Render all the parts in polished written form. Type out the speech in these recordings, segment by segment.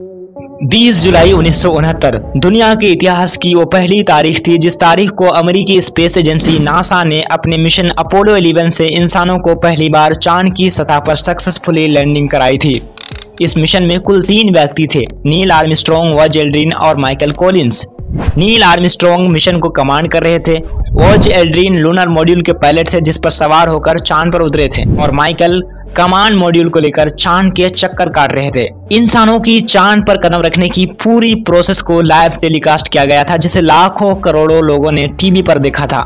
20 जुलाई 1969 दुनिया के इतिहास की वो पहली तारीख थी जिस तारीख को अमेरिकी स्पेस एजेंसी नासा ने अपने मिशन अपोलो 11 से इंसानों को पहली बार चांद की सतह पर सक्सेसफुली लैंडिंग कराई थी। इस मिशन में कुल 3 व्यक्ति थे, नील आर्मस्ट्रॉन्ग, बज़ एल्ड्रिन और Michael Collins. Neil Armstrong mission को कमांड कर रहे थे, बज़ एल्ड्रिन लूनर मॉड्यूल के पायलट थे जिस पर सवार होकर चांद पर उतरे थे, और माइकल कमांड मॉड्यूल को लेकर चांद के चक्कर काट रहे थे। इंसानों की चांद पर कदम रखने की पूरी प्रोसेस को लाइव टेलीकास्ट किया गया था, जिसे लाखों करोड़ों लोगों ने टीवी पर देखा था।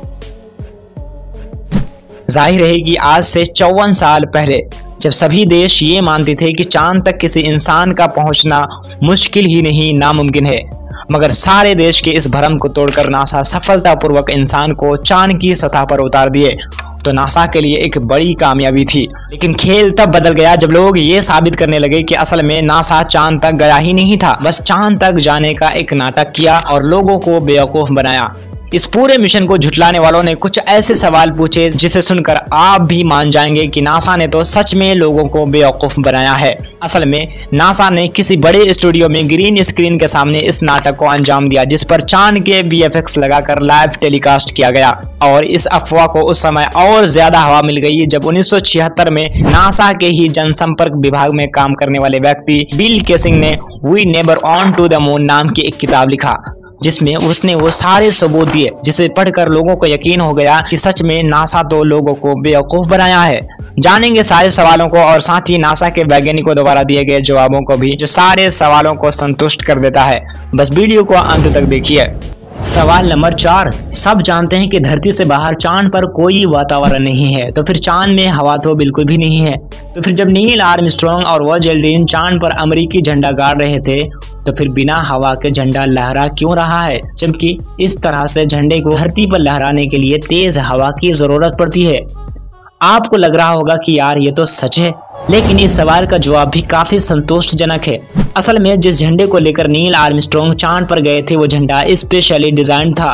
जाहिर है कि आज से 54 साल पहले जब सभी देश ये मानते थे कि चांद तक किसी इंसान का पहुंचना मुश्किल ही नहीं नामुमकिन है, मगर सारे देश के इस भ्रम को तोड़कर नासा सफलतापूर्वक इंसान को चांद की सतह पर उतार दिए, तो नासा के लिए एक बड़ी कामयाबी थी। लेकिन खेल तब बदल गया जब लोग ये साबित करने लगे कि असल में नासा चांद तक गया ही नहीं था, बस चांद तक जाने का एक नाटक किया और लोगों को बेवकूफ बनाया। इस पूरे मिशन को झुठलाने वालों ने कुछ ऐसे सवाल पूछे जिसे सुनकर आप भी मान जाएंगे कि नासा ने तो सच में लोगों को बेवकूफ बनाया है। असल में नासा ने किसी बड़े स्टूडियो में ग्रीन स्क्रीन के सामने इस नाटक को अंजाम दिया, जिस पर चांद के VFX लगाकर लाइव टेलीकास्ट किया गया। और इस अफवाह को उस समय और ज्यादा हवा मिल गई जब 1976 में नासा के ही जनसंपर्क विभाग में काम करने वाले व्यक्ति बिल केसिंग ने we never on to the moon नाम की एक किताब लिखा, जिसमें उसने वो सारे सबूत दिए जिसे पढ़कर लोगों को यकीन हो गया कि सच में नासा तो लोगों को बेवकूफ बनाया है। जानेंगे सारे सवालों को और साथ ही नासा के वैज्ञानिकों द्वारा दिए गए जवाबों को भी, जो सारे सवालों को संतुष्ट कर देता है। बस वीडियो को अंत तक देखिए। सवाल नंबर 4, सब जानते हैं कि धरती से बाहर चांद पर कोई वातावरण नहीं है, तो फिर चांद में हवा तो बिल्कुल भी नहीं है। तो फिर जब नील आर्मस्ट्रॉन्ग और बज़ एल्ड्रिन चांद पर अमेरिकी झंडा गाड़ रहे थे, तो फिर बिना हवा के झंडा लहरा क्यों रहा है, जबकि इस तरह से झंडे को धरती पर लहराने के लिए तेज हवा की जरूरत पड़ती है। आपको लग रहा होगा कि यार ये तो सच है, लेकिन इस सवाल का जवाब भी काफी संतोषजनक है। असल में जिस झंडे को लेकर नील आर्मस्ट्रॉन्ग चांद पर गए थे वो झंडा स्पेशली डिजाइन था।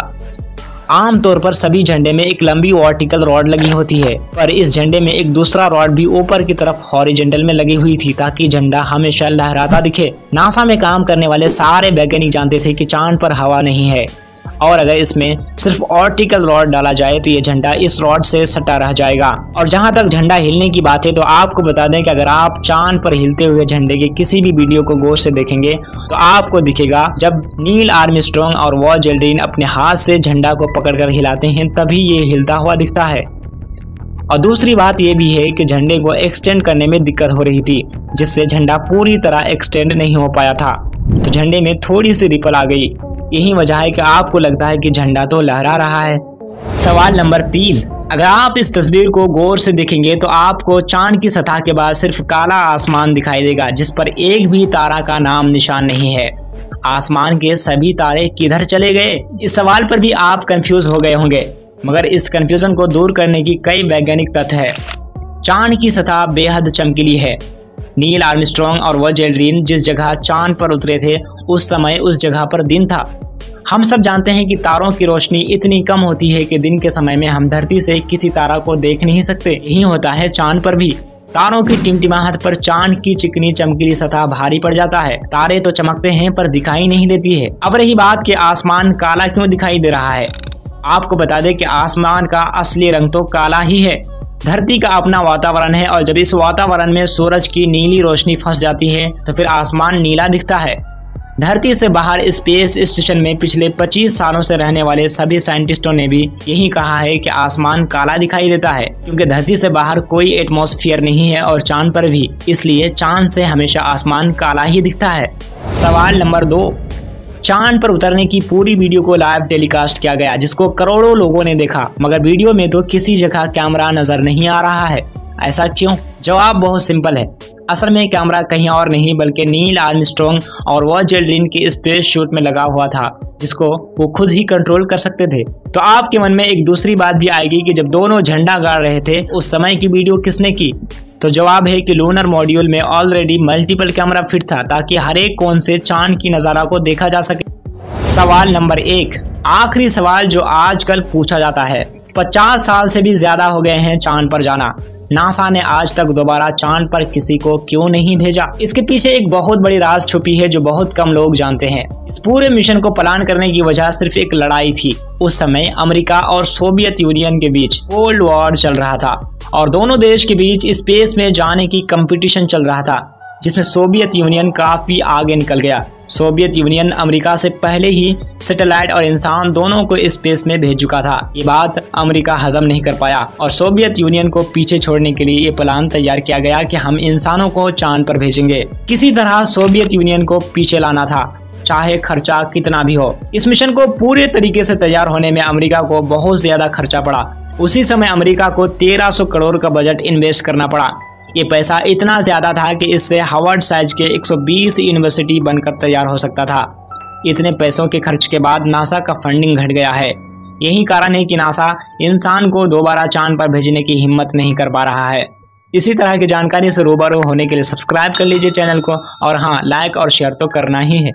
आमतौर पर सभी झंडे में एक लंबी वर्टिकल रॉड लगी होती है, पर इस झंडे में एक दूसरा रॉड भी ऊपर की तरफ हॉरिजॉन्टल में लगी हुई थी ताकि झंडा हमेशा लहराता दिखे। नासा में काम करने वाले सारे वैज्ञानिक जानते थे कि चांद पर हवा नहीं है, और अगर इसमें सिर्फ वर्टिकल रॉड डाला जाए तो ये झंडा इस रॉड से सटा रह जाएगा। और जहां तक झंडा हिलने की बात है तो आपको बता दें कि अगर आप चांद पर हिलते हुए झंडे के किसी भी वीडियो को गौर से देखेंगे तो आपको दिखेगा जब नील आर्मस्ट्रॉन्ग और बज़ एल्ड्रिन अपने हाथ से झंडा को पकड़कर हिलाते हैं तभी ये हिलता हुआ दिखता है। और दूसरी बात यह भी है कि झंडे को एक्सटेंड करने में दिक्कत हो रही थी, जिससे झंडा पूरी तरह एक्सटेंड नहीं हो पाया था, तो झंडे में थोड़ी सी रिपल आ गई। यही वजह है कि आपको लगता है कि झंडा तो लहरा रहा है। सवाल नंबर 3, अगर आप इस तस्वीर को गौर से देखेंगे तो आपको चांद की सतह के बाद सिर्फ काला आसमान दिखाई देगा, जिस पर एक भी तारा का नाम निशान नहीं है। आसमान के सभी तारे किधर चले गए? इस सवाल पर भी आप कंफ्यूज हो गए होंगे, मगर इस कंफ्यूजन को दूर करने की कई वैज्ञानिक तथ्य है। चांद की सतह बेहद चमकीली है। नील आर्मस्ट्रॉन्ग और बज़ एल्ड्रिन जिस जगह चांद पर उतरे थे उस समय उस जगह पर दिन था। हम सब जानते हैं कि तारों की रोशनी इतनी कम होती है कि दिन के समय में हम धरती से किसी तारा को देख नहीं सकते। यही होता है चांद पर भी। तारों की टिमटिमाहट पर चांद की चिकनी चमकीली सतह भारी पड़ जाता है। तारे तो चमकते हैं पर दिखाई नहीं देती है। अब रही बात कि आसमान काला क्यों दिखाई दे रहा है, आपको बता दें कि आसमान का असली रंग तो काला ही है। धरती का अपना वातावरण है और जब इस वातावरण में सूरज की नीली रोशनी फंस जाती है तो फिर आसमान नीला दिखता है। धरती से बाहर स्पेस स्टेशन में पिछले 25 सालों से रहने वाले सभी साइंटिस्टों ने भी यही कहा है कि आसमान काला दिखाई देता है, क्योंकि धरती से बाहर कोई एटमॉस्फेयर नहीं है और चांद पर भी, इसलिए चांद से हमेशा आसमान काला ही दिखता है। सवाल नंबर 2, चांद पर उतरने की पूरी वीडियो को लाइव टेलीकास्ट किया गया, जिसको करोड़ों लोगों ने देखा, मगर वीडियो में तो किसी जगह कैमरा नजर नहीं आ रहा है। ऐसा क्यों? जवाब बहुत सिंपल है। असल में कैमरा कहीं और नहीं बल्कि नील आर्मस्ट्रॉन्ग और बज़ एल्ड्रिन के स्पेस शूट में लगा हुआ था, जिसको वो खुद ही कंट्रोल कर सकते थे। तो आपके मन में एक दूसरी बात भी आएगी कि जब दोनों झंडा गाड़ रहे थे उस समय की वीडियो किसने की? तो जवाब है कि लूनर मॉड्यूल में ऑलरेडी मल्टीपल कैमरा फिट था ताकि हर एक कोण से चांद की नज़ारा को देखा जा सके। सवाल नंबर 1, आखिरी सवाल जो आजकल पूछा जाता है। 50 साल से भी ज्यादा हो गए हैं चांद पर जाना, नासा ने आज तक दोबारा चांद पर किसी को क्यों नहीं भेजा? इसके पीछे एक बहुत बड़ी राज छुपी है जो बहुत कम लोग जानते हैं। इस पूरे मिशन को प्लान करने की वजह सिर्फ एक लड़ाई थी। उस समय अमेरिका और सोवियत यूनियन के बीच कोल्ड वॉर चल रहा था और दोनों देश के बीच स्पेस में जाने की कंपटीशन चल रहा था, जिसमें सोवियत यूनियन काफी आगे निकल गया। सोवियत यूनियन अमेरिका से पहले ही सैटेलाइट और इंसान दोनों को स्पेस में भेज चुका था। ये बात अमेरिका हजम नहीं कर पाया और सोवियत यूनियन को पीछे छोड़ने के लिए ये प्लान तैयार किया गया कि हम इंसानों को चांद पर भेजेंगे। किसी तरह सोवियत यूनियन को पीछे लाना था, चाहे खर्चा कितना भी हो। इस मिशन को पूरे तरीके से तैयार होने में अमेरिका को बहुत ज्यादा खर्चा पड़ा। उसी समय अमेरिका को 1300 करोड़ का बजट इन्वेस्ट करना पड़ा। ये पैसा इतना ज्यादा था कि इससे हार्वर्ड साइज के 120 यूनिवर्सिटी बनकर तैयार हो सकता था। इतने पैसों के खर्च के बाद नासा का फंडिंग घट गया है। यही कारण है कि नासा इंसान को दोबारा चांद पर भेजने की हिम्मत नहीं कर पा रहा है। इसी तरह की जानकारी से रूबरू होने के लिए सब्सक्राइब कर लीजिए चैनल को और हाँ, लाइक और शेयर तो करना ही है।